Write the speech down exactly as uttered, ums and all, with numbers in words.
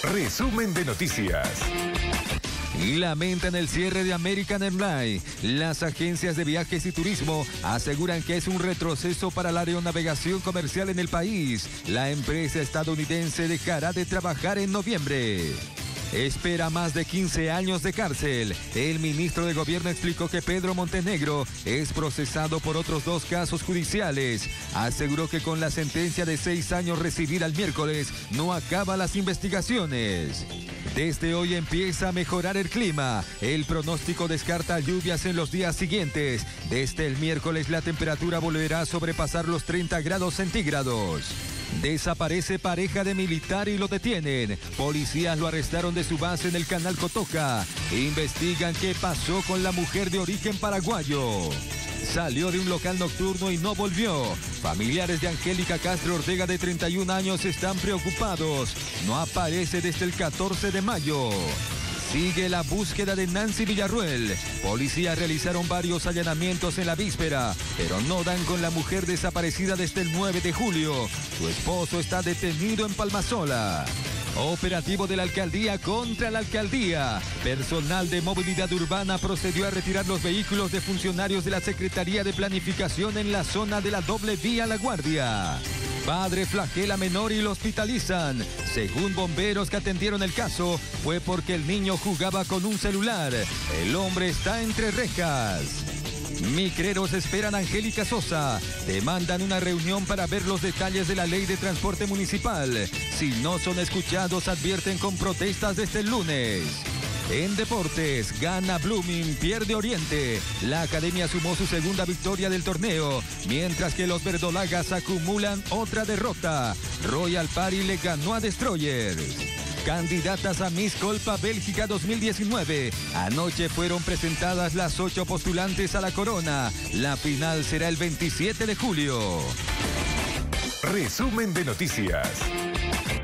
Resumen de noticias. Lamentan el cierre de American Airlines. Las agencias de viajes y turismo aseguran que es un retroceso para la aeronavegación comercial en el país. La empresa estadounidense dejará de trabajar en noviembre. Espera más de quince años de cárcel. El ministro de Gobierno explicó que Pedro Montenegro es procesado por otros dos casos judiciales. Aseguró que con la sentencia de seis años recibida el miércoles no acaba las investigaciones. Desde hoy empieza a mejorar el clima. El pronóstico descarta lluvias en los días siguientes. Desde el miércoles la temperatura volverá a sobrepasar los treinta grados centígrados. Desaparece pareja de militar y lo detienen. Policías lo arrestaron de su base en el canal Cotoca. Investigan qué pasó con la mujer de origen paraguayo. Salió de un local nocturno y no volvió. Familiares de Angélica Castro Ortega, de treinta y un años, están preocupados. No aparece desde el catorce de mayo. Sigue la búsqueda de Nancy Villarruel. Policías realizaron varios allanamientos en la víspera, pero no dan con la mujer desaparecida desde el nueve de julio. Su esposo está detenido en Palmasola. Operativo de la alcaldía contra la alcaldía. Personal de movilidad urbana procedió a retirar los vehículos de funcionarios de la Secretaría de Planificación en la zona de la doble vía La Guardia. Padre flagela menor y lo hospitalizan. Según bomberos que atendieron el caso, fue porque el niño jugaba con un celular. El hombre está entre rejas. Micreros esperan a Angélica Sosa. Demandan una reunión para ver los detalles de la ley de transporte municipal. Si no son escuchados, advierten con protestas desde el lunes. En deportes, gana Blooming, pierde Oriente. La academia sumó su segunda victoria del torneo, mientras que los verdolagas acumulan otra derrota. Royal Party le ganó a Destroyers. Candidatas a Miss Colpa Bélgica dos mil diecinueve. Anoche fueron presentadas las ocho postulantes a la corona. La final será el veintisiete de julio. Resumen de noticias.